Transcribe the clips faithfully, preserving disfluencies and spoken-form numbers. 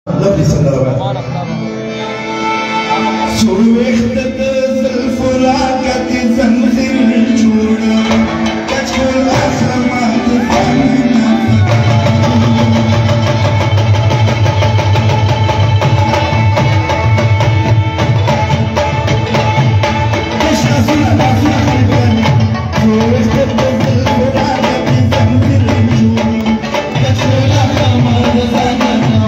Lovely Sandara. سويخت الزلف وراقت زنخر الجورة كتكون آخر ما تفهمنا ليش أصلا أصلا خلباني سويخت الزلف وراقت زنخر الجورة كتكون آخر ما تفهمنا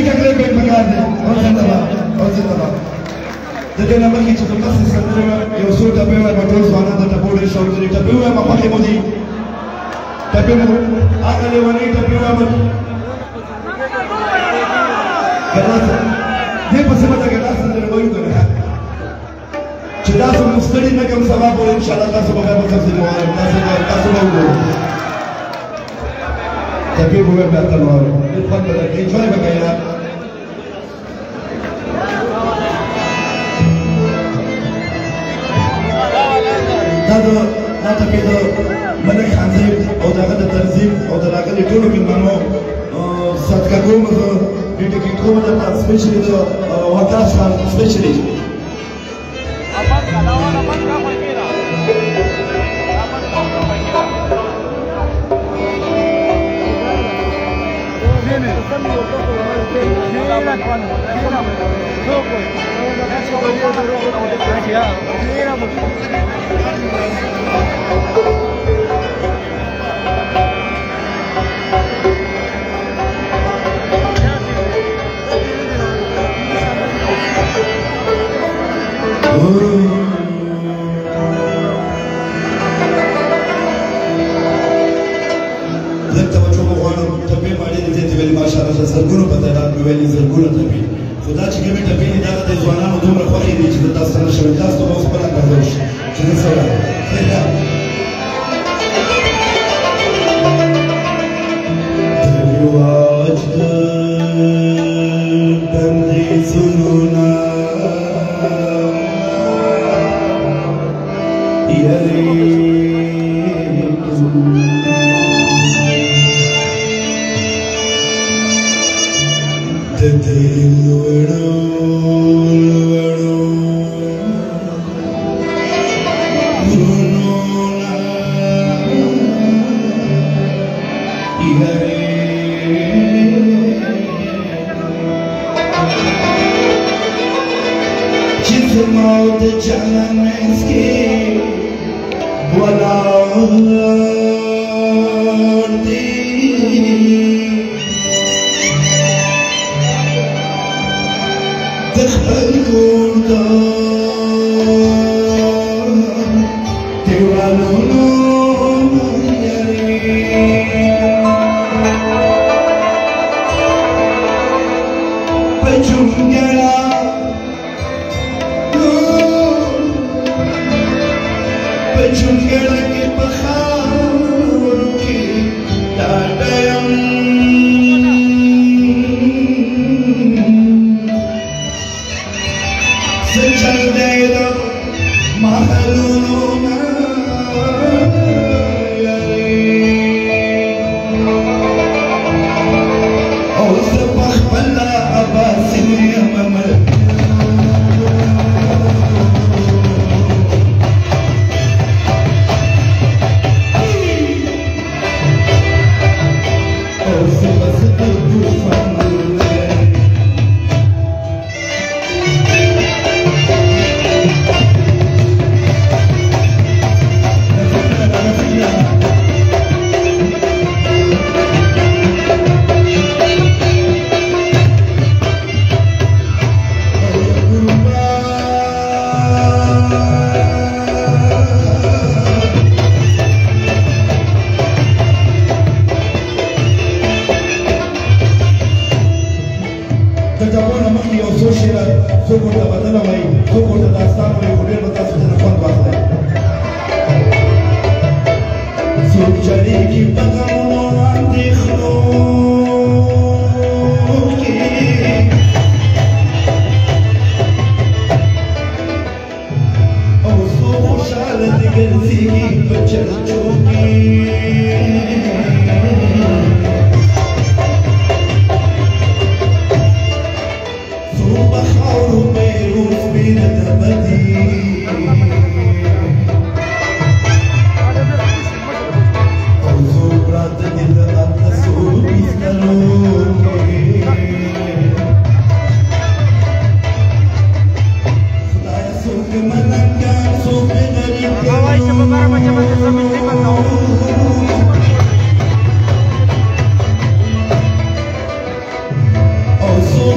تکلیف به پکار دی او څنګه با او څنګه با د دې نمبر کې چې د تاسو سره یو څو ټپه وای په ټول ځوانان د ټپو ډېر شوق لري ټپه وای په مخه مو دي ټپه مو هغه له ونی ټپه وای مو ګرځه دې په سمه کې تاسو سره وایو کنه چې تاسو مستړي نه کوم سبب ول ان شاء الله تاسو به په تاسو مواره تاسو تاسو وګورئ ټپه وای په تاسو مواره په خپل کې ځای وکړئ دا ټپې د ملک خانزیب او د هغه د تنظیم او د راغلي ټولو مېلمنو صدقه کوم زه ډیډیکیټ کوم درته سپیشلي د وکاس خان سپیشلي زه توجه غواړم ټپې ما ډېرې زیاتې ویلې ماشاءالله د زرګونو په تعداد مې ویلې زرګونه ټپې خو دا چې کومې ټپې دي دا د ځوانانو دومره خوښې دي چې د تاسو سره شوي تاسو ته به اوس خپله اندازه وشي چې زه سره رواج د بندې زړونه Oh, so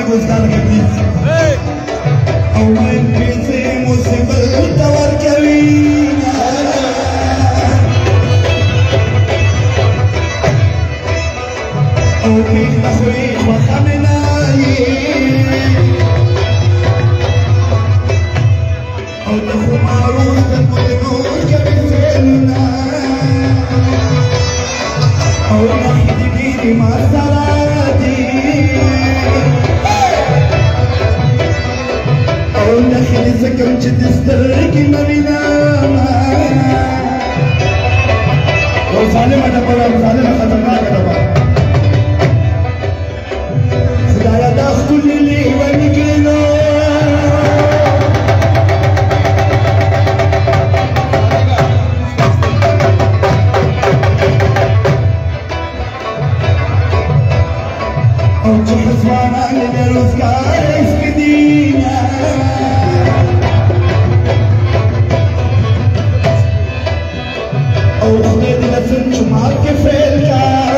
روزګار کې پلیز او من پیسې مصیبت ورکوي او پیښ نخوري خوښه مې نه او د خمارو سترګو د نور کوي فعلونه او نخې دې ډېرې ما سره دي او نخې دې زه کوم چې د سترګې نه وینم یو ظالمه ډبه ده ظالمه خطرناکه ډبه خدایه دا ښکلې لیوني کړنو او چې ځوانان یې بېروزګاره سپېدینه او خدای دې له سنجومات کې فعل کا